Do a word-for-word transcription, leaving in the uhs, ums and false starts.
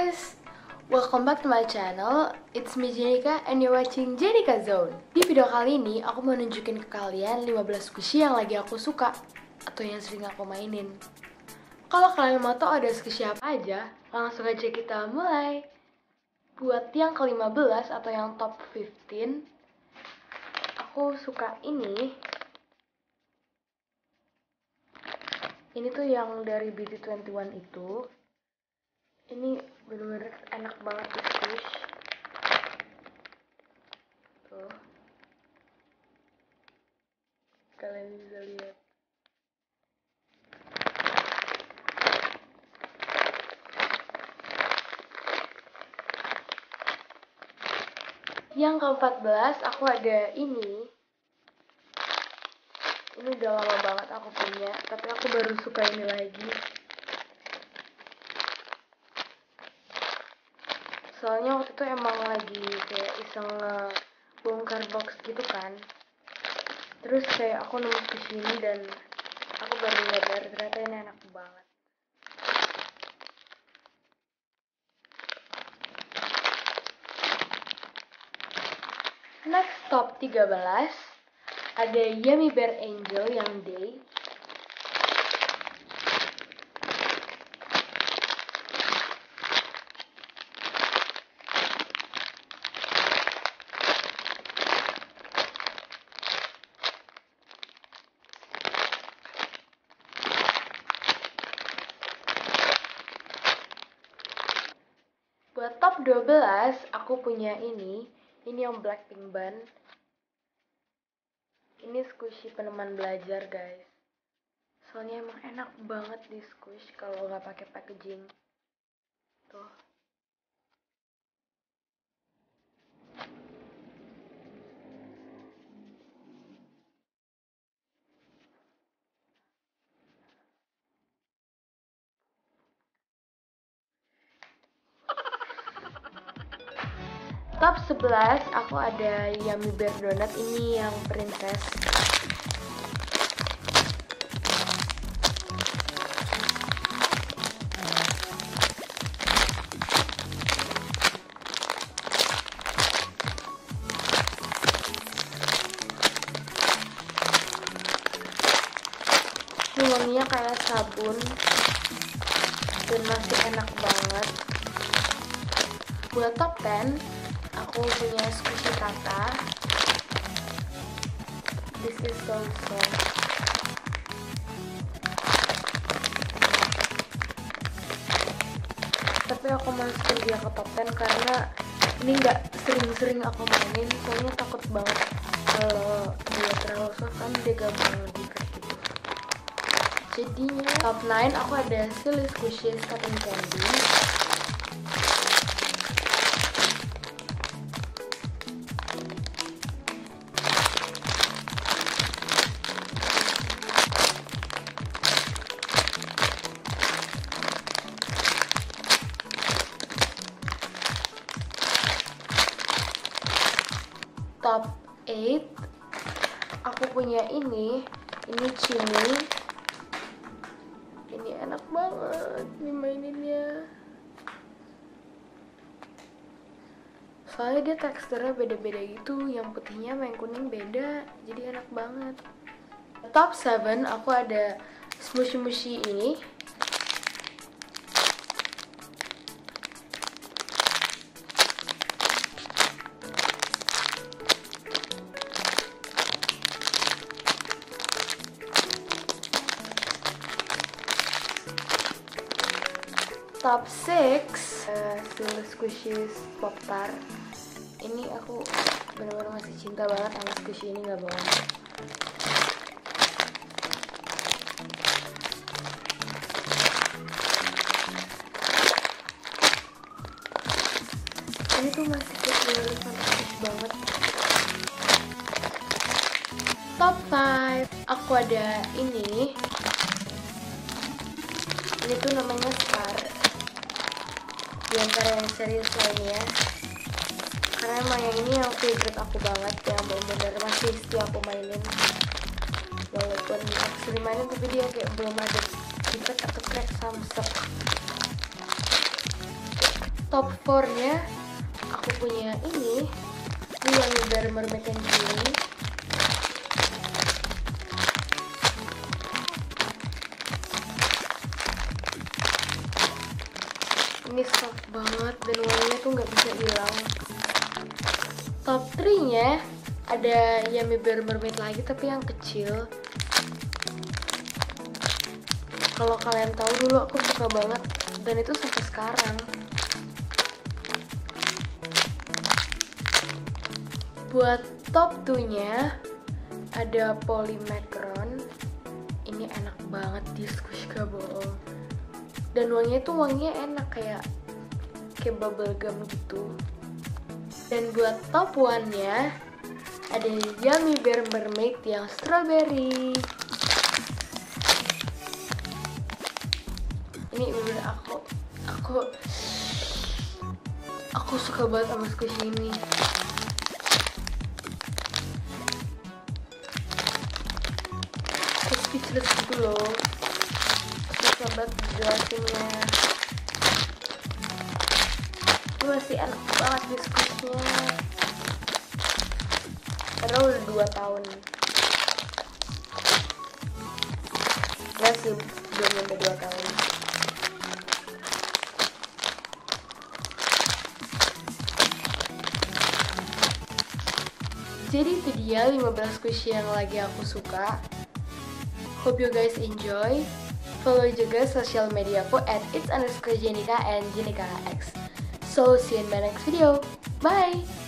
guys, welcome back to my channel. It's me Jenika and you're watching Jenika Zone. Di video kali ini aku mau nunjukin ke kalian lima belas squishy yang lagi aku suka atau yang sering aku mainin. Kalau kalian mau tahu ada squishy apa aja, langsung aja kita mulai. Buat yang ke lima belas atau yang top lima belas, aku suka ini. Ini tuh yang dari B T dua puluh satu itu. Ini bener-bener enak banget di squish. Tuh, kalian bisa lihat. Yang ke empat belas aku ada ini. Ini udah lama banget aku punya, tapi aku baru suka ini lagi. Soalnya waktu itu emang lagi kayak iseng bongkar box gitu kan. Terus kayak aku nemu di sini dan aku baru nyadar ternyata ini enak banget. Next, top tiga belas. Ada Yummy Bear Angel yang Day. Buat top dua belas, aku punya ini. Ini yang Blackpink Bun. Ini squishy peneman belajar, guys. Soalnya emang enak banget di squish kalau nggak pakai packaging. Tuh. Top sebelas aku ada Yummy Bear Donut, ini yang princess. Wanginya kayak sabun dan masih enak banget. Buat top sepuluh, aku punya squishy Tata. This is so soft. Tapi aku masukin dia ke top sepuluh karena ini nggak sering-sering aku mainin. Soalnya takut banget kalau dia terlalu soft kan dia gampang di-crack gitu. Jadinya top sembilan aku ada Silly Squishies Cotton Candy. Top delapan aku punya ini. Ini Chini. Ini enak banget dimaininnya. Soalnya dia teksturnya beda-beda gitu. Yang putihnya sama yang kuning beda. Jadi enak banget. Top tujuh aku ada Smushy Mushy ini. Top enam uh, Silly Squishies Pop-Tart. Ini aku benar-benar masih cinta banget sama squishy ini, nggak bohong. Ini tuh masih kecil, fantastis banget. Top lima aku ada ini. Ini tuh namanya Star. Di antara yang serius lainnya, karena emang yang ini yang favorite aku banget, yang bener-bener masih setia aku mainin. Walaupun aku sering mainin tapi dia kayak belum ada defect atau crack sama stok. top four-nya aku punya ini, ini yang dari Mermaid and Genie. Ini soft banget dan wanginya tuh nggak bisa hilang. Top three-nya ada Yummy Bear Mermaid lagi tapi yang kecil. Kalau kalian tahu, dulu aku suka banget dan itu sampai sekarang. Buat top two-nya ada Polly Macaron. Ini enak banget di squish, gak bohong. Dan wanginya tuh wanginya enak kayak kayak bubble gum gitu. Dan buat top one-nya ada Yummy Bear Mermaid yang strawberry. Ini bener aku aku aku suka banget sama squish ini. Aku speechless gitu loh, susah banget jelasinnya. Ini masih enak banget di squishnya karena udah dua tahun. Gak sih, belum nyampe dua tahun. Jadi itu dia lima belas squishy yang lagi aku suka. Hope you guys enjoy. Follow juga sosial mediaku at its underscore jenika and jenika x. So see you in my next video. Bye!